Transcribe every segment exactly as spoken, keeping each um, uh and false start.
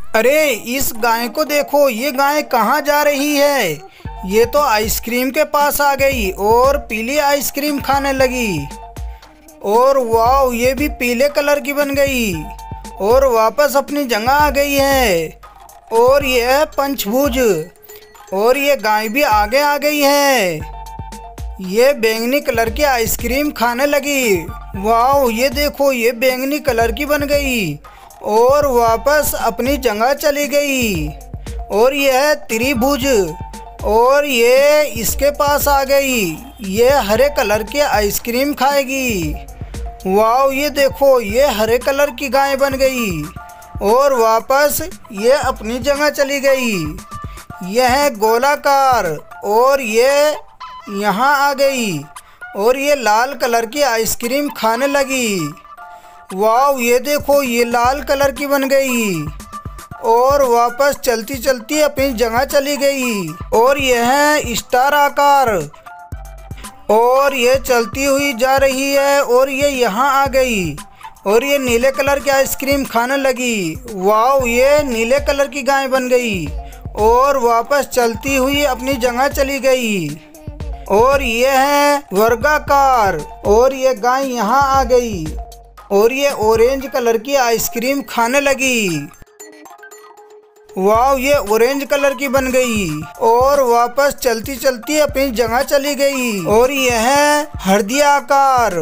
अरे इस गाय को देखो, ये गाय कहाँ जा रही है। ये तो आइसक्रीम के पास आ गई और पीली आइसक्रीम खाने लगी। और वाह, ये भी पीले कलर की बन गई और वापस अपनी जगह आ गई है। और ये है पंचभुज और ये गाय भी आगे आ गई है। ये बैंगनी कलर की आइसक्रीम खाने लगी। वाह, ये देखो, ये बैंगनी कलर की बन गई और वापस अपनी जगह चली गई। और यह है त्रिभुज और ये इसके पास आ गई। ये हरे कलर की आइसक्रीम खाएगी। वाह, ये देखो, ये हरे कलर की गाय बन गई और वापस ये अपनी जगह चली गई। यह है गोलाकार और ये यहाँ आ गई और ये लाल कलर की आइसक्रीम खाने लगी। वाह, ये देखो, ये लाल कलर की बन गई और वापस चलती चलती अपनी जगह चली गई। और यह है स्टार आकार और ये चलती हुई जा रही है और ये यहाँ आ गई और ये नीले कलर की आइसक्रीम खाने लगी। वाह, ये नीले कलर की गाय बन गई और वापस चलती हुई अपनी जगह चली गई। और ये है वर्गाकार और ये गाय यहाँ आ गई और ये ऑरेंज कलर की आइसक्रीम खाने लगी। वाह, ये ऑरेंज कलर की बन गई और वापस चलती चलती अपनी जगह चली गई। और यह है हृदय आकार।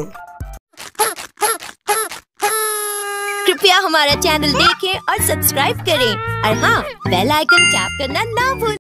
कृपया हमारा चैनल देखें और सब्सक्राइब करें और हाँ, बेल आइकन टैप करना ना भूलें।